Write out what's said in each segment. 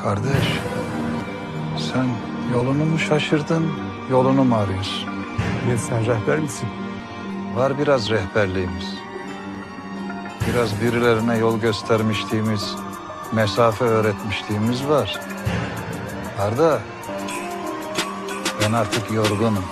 Kardeş, sen yolunu mu şaşırdın, yolunu mu arıyorsun? Ne, sen rehber misin? Var biraz rehberliğimiz. Biraz birilerine yol göstermişliğimiz, mesafe öğretmişliğimiz var. Arda, ben artık yorgunum.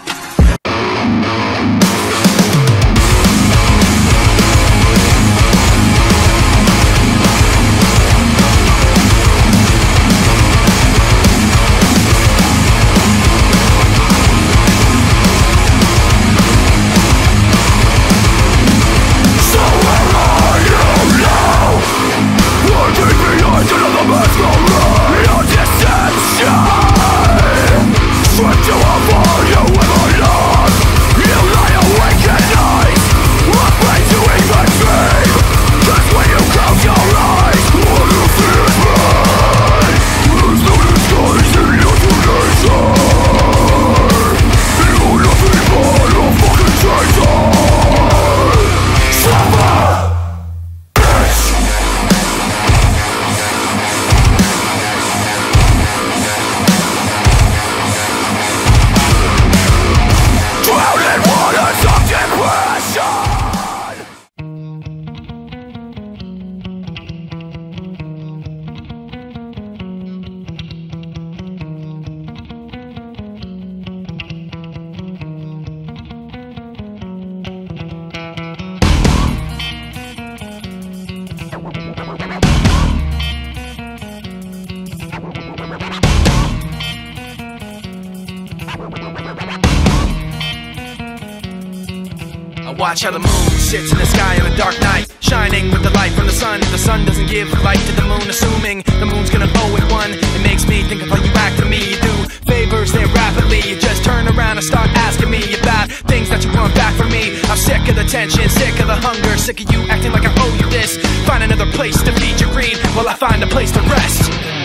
Watch how the moon sits in the sky on a dark night, shining with the light from the sun. The sun doesn't give light to the moon, assuming the moon's gonna owe it one. It makes me think of how you act to me. You do favors there rapidly. You just turn around and start asking me about things that you want back from me. I'm sick of the tension, sick of the hunger, sick of you acting like I owe you this. Find another place to feed your greed while I find a place to rest.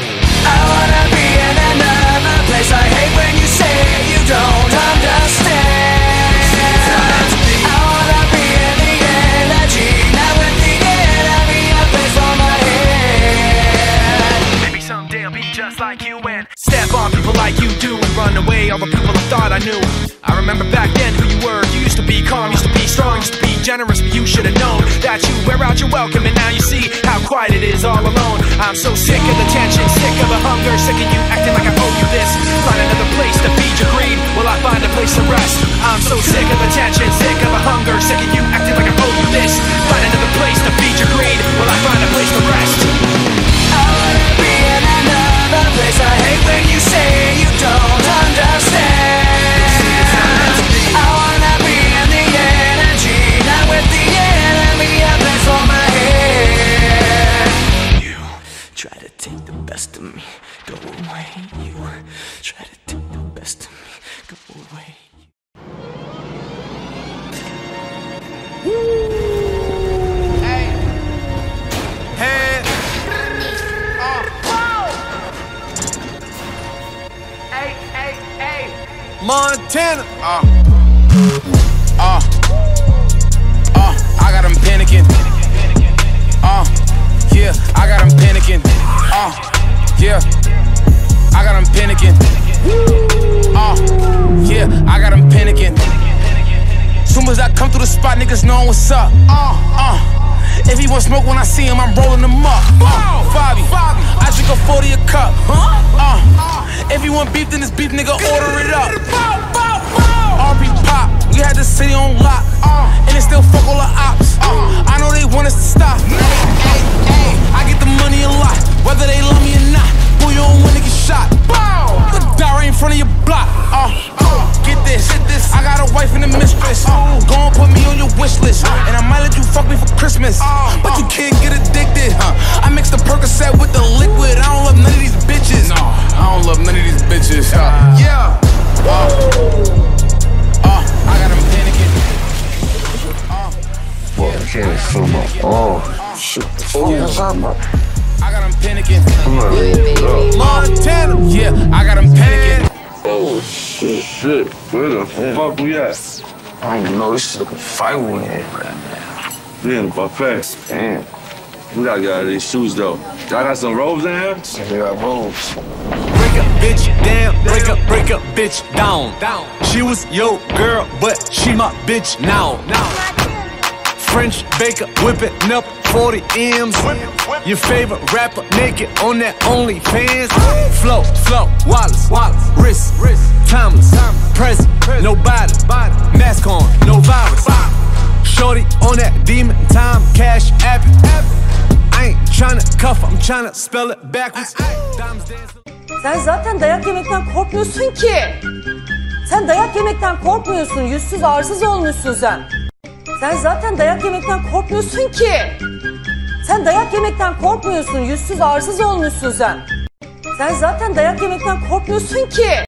I wanna be in another place. I hate when you say you don't understand. Just like you and step on people like you do and run away all the people I thought I knew. I remember back then who you were. You used to be calm, used to be strong, used to be generous, but you should have known that you wear out your welcome and now you see how quiet it is all alone. I'm so sick of the tension, sick of the hunger, sick of you acting like I owe you this. Find another place to feed your greed while I find a place to rest. I'm so sick of the tension, sick of the hunger, sick of you acting like I owe you this. Find another place to feed your greed while I find a place to rest. I wanna be in another place. I hate when you say you don't understand. I wanna be in the energy, not with the enemy. A place for my head. You try to take the best of me, go away. You try to take the best of me, go away. Hey, hey. Montana. I got them panicking. Yeah, I got them panicking. Yeah, I got them panicking. Yeah, I got them panicking. Soon as I come through the spot, niggas know what's up. If he want smoke when I see him, I'm rolling him up. Bobby, I drink a 40 a cup. If you want beef, then it's beef, nigga, order it up. RP Pop, we had the city on lock, and it still fuck all the ops. I know they want us to stop. I get the money a lot, whether they love me or not. Boy, you don't wanna get shot. The die right in front of your block. Get this, I got a wife and a mistress. Go and put me on your wish list, and I might let you fuck me for Christmas. But you can't get addicted. I mix the Percocet with the liquid. I don't love none of these bitches. No, I don't love none of these bitches. Yeah. I got them panicking. Boy, I can't feel my shit. I got them panicking. Montana. Yeah, I got them panicking. Oh shit. Where the fuck we at? I don't even know. This is like a fight we in right now. We in the buffet. Damn. We gotta get out of these shoes though. Y'all got some robes in here? They got robes. Break a bitch down, break a bitch down. She was your girl, but she my bitch now. French baker whipping up 40 M's. Your favorite rapper naked on that OnlyFans. Flow, Wallace, wrist, Thomas, present, nobody, mask on, no virus. Shorty on that demon time, cash app. I ain't tryna cuff, I'm tryna spell it backwards. Diamonds dance. Sen zaten dayak yemekten korkmuyorsun ki. Sen dayak yemekten korkmuyorsun. Yüzsüz arsız olmuşsun sen. Sen zaten dayak yemekten korkmuyorsun ki. Sen dayak yemekten korkmuyorsun. Yüzsüz arsız olmuşsun sen. Sen zaten dayak yemekten korkmuyorsun ki.